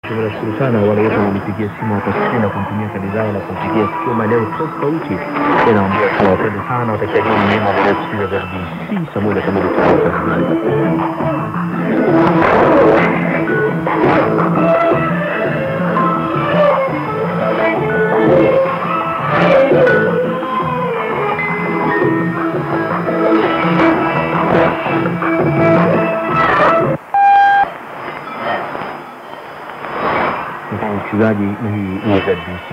Tunashukuru sana wale wote walipigia simu hapa sisi na kumtumia kadi zao na kumpigia sikio maeneo tofauti. Naomba tunawapenda sana watakiaji mwema wale kusikiza ZBC saa moja kamili msikilizaji, hii ni ZBC.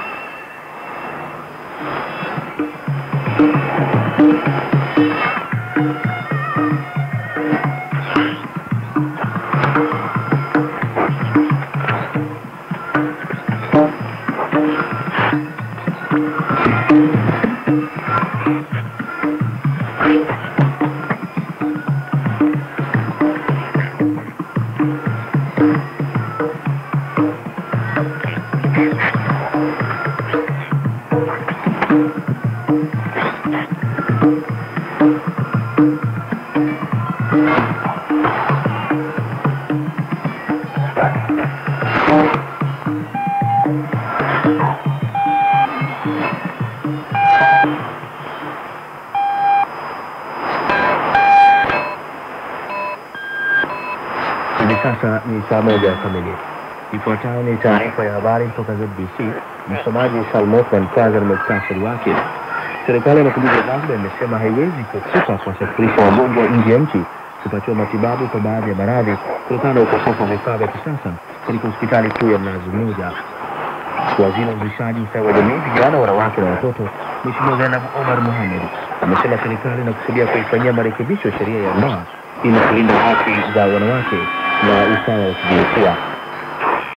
Sasa ni saa moja kamili. Ifuatayo ni taarifa ya habari kutoka ZBC. Msomaji Salmothan Kwanza na muktasari wake. Serikali ya Mapinduzi ya Zanzibar imesema haiwezi kuepuka kuwasafirisha wagonjwa nje ya nchi kupatiwa matibabu kwa baadhi ya maradhi kutokana na ukosefu wa vifaa vya kisasa katika hospitali kuu ya Mnazi Mmoja. Waziri wa Uzalishaji, Ustawi wa Jamii, Vijana, Wanawake na Watoto, Mheshimiwa Zainab Omar Mohamed amesema serikali inakusudia kuifanyia marekebisho sheria ya ndoa ili kulinda haki za wanawake na usawa wa kijinsia.